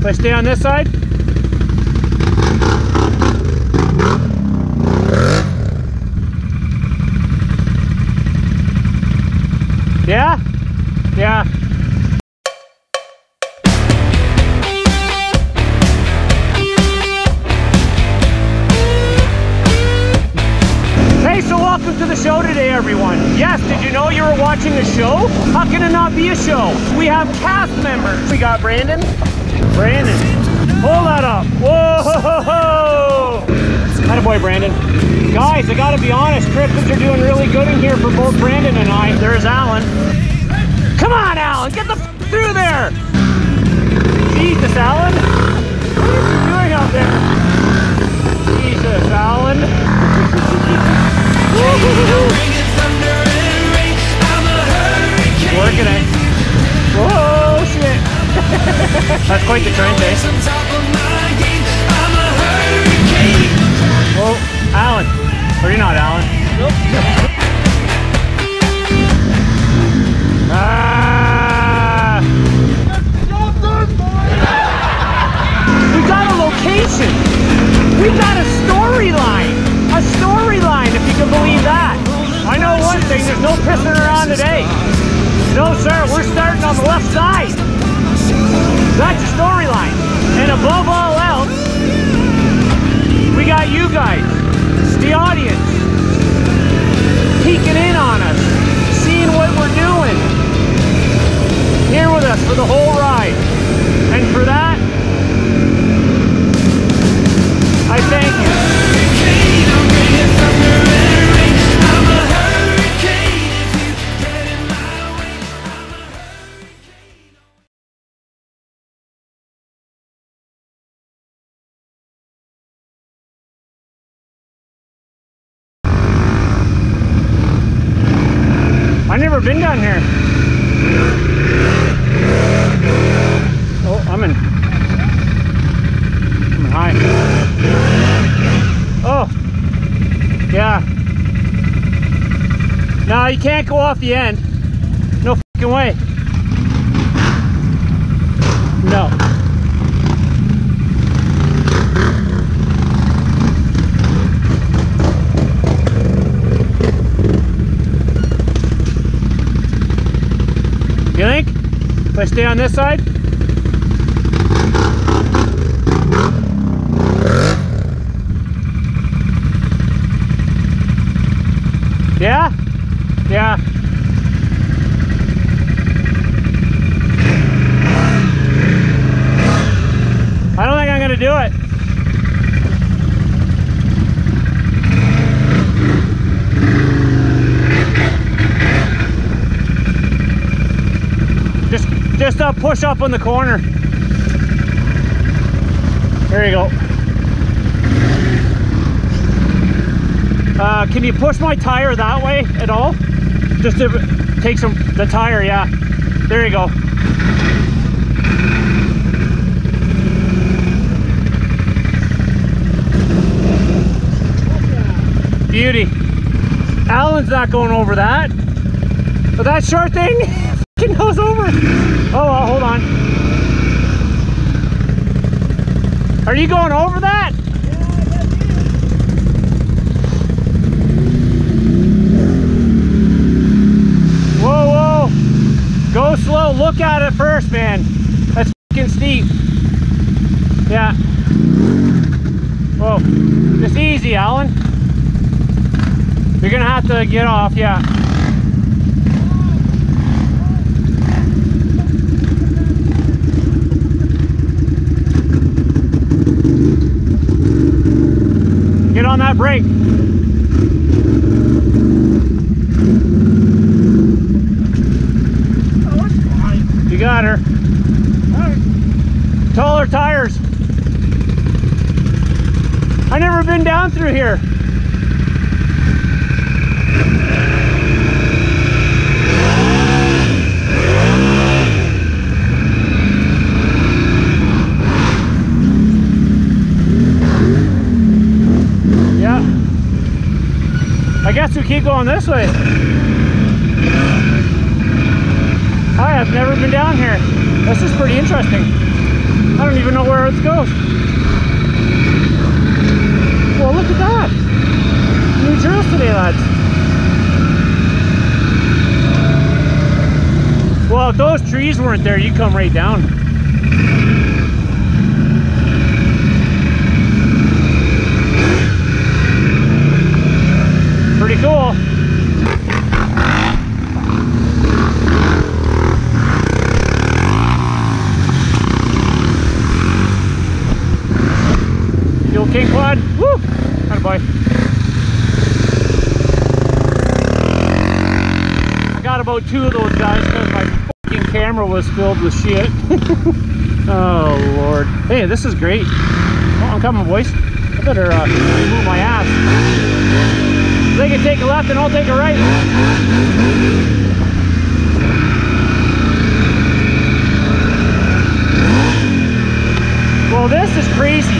If I stay on this side. Yeah? Yeah. Hey, so welcome to the show today, everyone. Yes, did you know you were watching a show? How can it not be a show? We have cast members. We got Brandon. Brandon, hold that up. Whoa! Attaboy, Brandon. Guys, I gotta be honest, cryptids are doing really good in here for both Brandon and I. There's Alan. Come on, Alan, get the f through there! Jesus, Alan. What are you doing out there? Jesus, Alan. Working it. Whoa, shit. That's quite the trench, eh? Whoa, Alan. Or you're not Alan. Nope. Ah! We got a location. We got a storyline. A storyline, if you can believe that. I know one thing, there's no pissing around today. No, sir, we're starting on the left side. That's your storyline. And above all else, we got you guys, the audience, peeking in on us, seeing what we're doing, here with us for the whole ride. And for that, I thank you. I've never been down here. Oh, I'm in high. Oh, yeah. No, you can't go off the end. No fucking way. No. You think? If I stay on this side? Yeah? Yeah. I don't think I'm gonna do it. Just push up on the corner. There you go. Can you push my tire that way at all? Just to take the tire, yeah. There you go. Beauty. Alan's not going over that. But that short thing fucking goes over. Oh, well, hold on. Are you going over that? Whoa, whoa. Go slow. Look at it first, man. That's fucking steep. Yeah. Whoa. Just easy, Alan. You're gonna have to get off, yeah. Get on that brake. You got her. Taller tires. I've never been down through here. Yeah. I guess we keep going this way. I have never been down here. This is pretty interesting. I don't even know where it goes. Well, look at that. New trails today, lads. Well, if those trees weren't there, you'd come right down. Pretty cool. The old king quad. Woo! Attaboy. I got about 2 of those guys because my fucking camera was filled with shit. Oh Lord. Hey, this is great. Oh, I'm coming, boys. I better move my ass. They can take a left and I'll take a right. Well, this is crazy.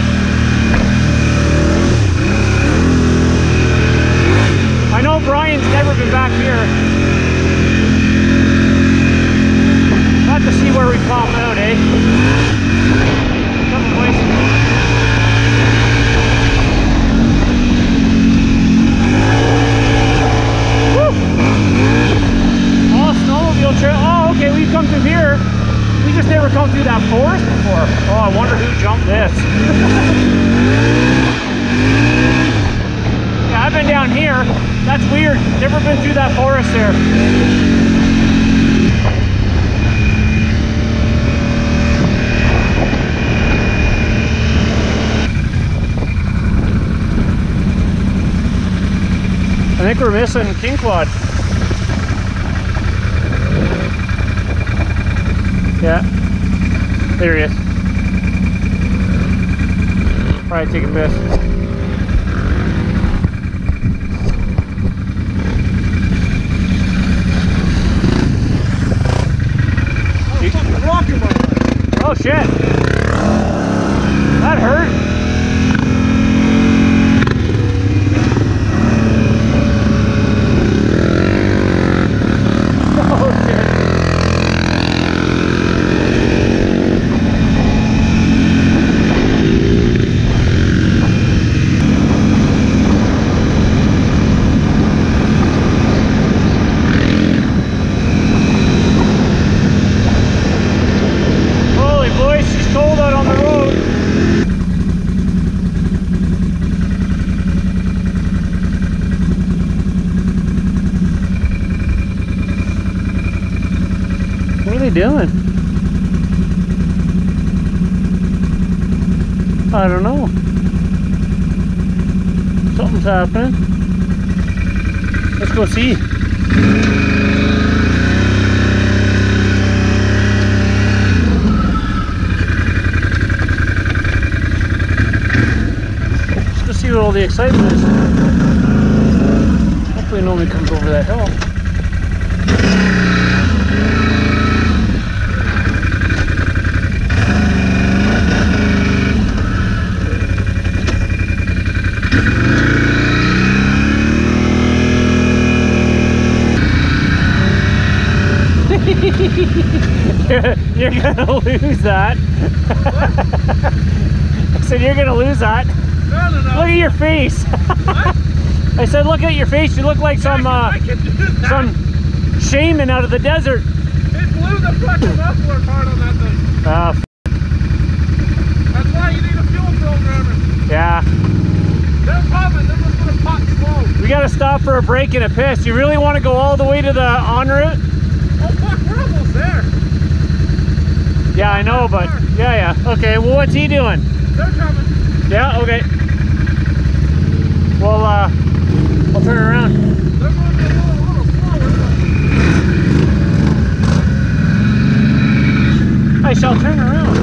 I know Brian's never been back here. We'll have to see where we pop out, eh? Come on, boys. Woo! Oh, snowmobile trail. Oh, okay, we've come through here. We just never come through that forest before. Oh, I wonder who jumped this. Yeah, I've been down here. That's weird. Never been through that forest there. I think we're missing king quad. Yeah, there he is. Probably take a piss. Oh shit! That hurt. Oh shit! What are they doing? I don't know. Something's happening. Let's go see. Let's go see what all the excitement is. Hopefully nobody comes over that hill. You're gonna lose that. I said you're gonna lose that. No. Look at your face. What? I said look at your face. You look like some shaman out of the desert. It blew the fucking muffler part on that thing. That's why you need a fuel programmer. Yeah. They're coming. They're just gonna pop you low. We gotta stop for a break and a piss. You really want to go all the way to the en route? Oh fuck, we're almost there. Yeah, I know, but yeah. Okay, well, what's he doing? They're coming. Yeah, okay. Well, I'll turn around. They're going to be a little slower. I shall turn around.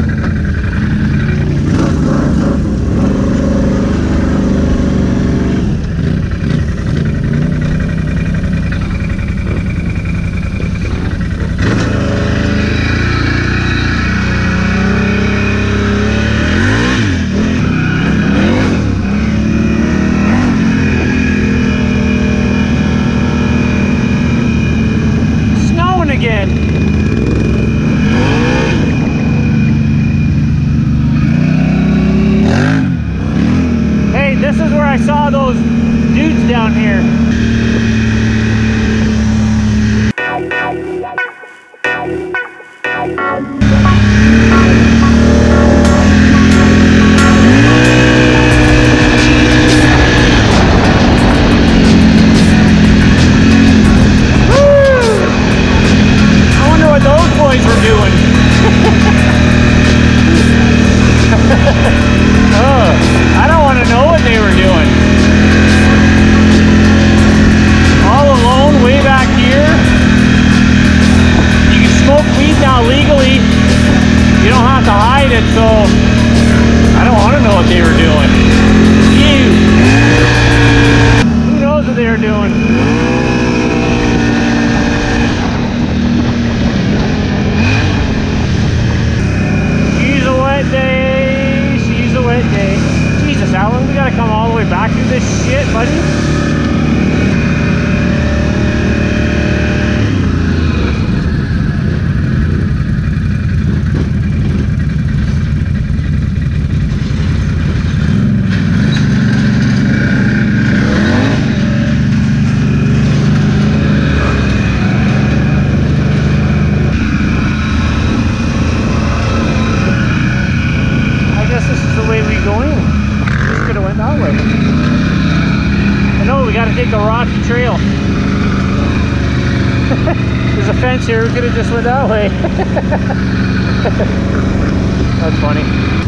those dudes down here. I don't want to know what they were doing. All alone way back here. You can smoke weed now legally. You don't have to hide it, so I don't want to know what they were doing. Ew. Who knows what they were doing? Day. Jesus, Alan, we gotta come all the way back through this shit, buddy. Take a rocky trail. There's a fence here, we could have just went that way. That's funny.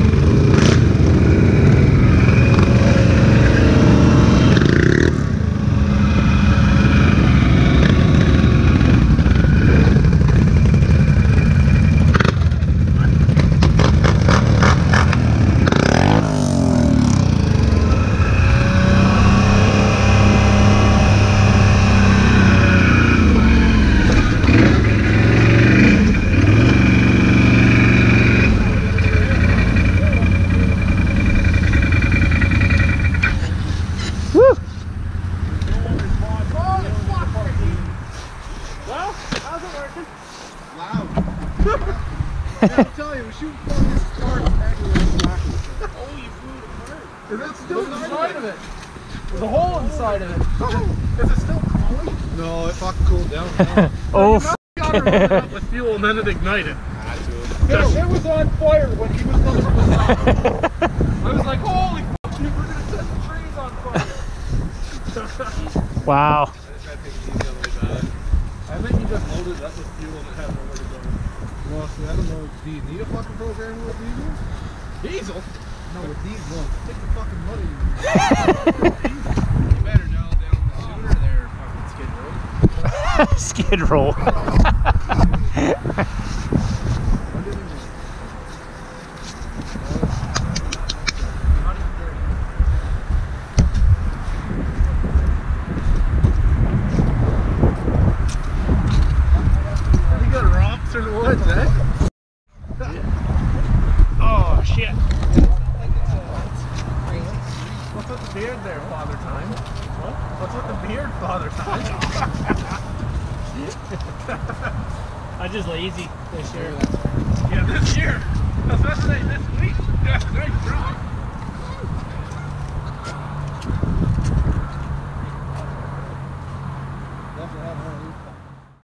I'm telling you, we shoot fucking stars everywhere. Oh, you blew it apart. Is it still inside of it? There's a hole inside of it. Is it still calling? No, it fucking cooled down. Oh, got it up with fuel and then it ignited. It was on fire when he was on the roof. I was like, holy fuck, we're gonna set the trees on fire. Wow. I think he just loaded up with fuel and it had nowhere to go. Well, see, I don't know. Do you need a fucking program with diesel? Diesel? No, with diesel. Take the fucking money. You better dial down the sooner there, fucking skid row. Skid row. Oh shit. What's with the beard there, Father Time? What? What's with the beard, Father Time? I'm just lazy this year. Yeah, this year. Especially this week. Yeah, nice dry. Definitely have one of these.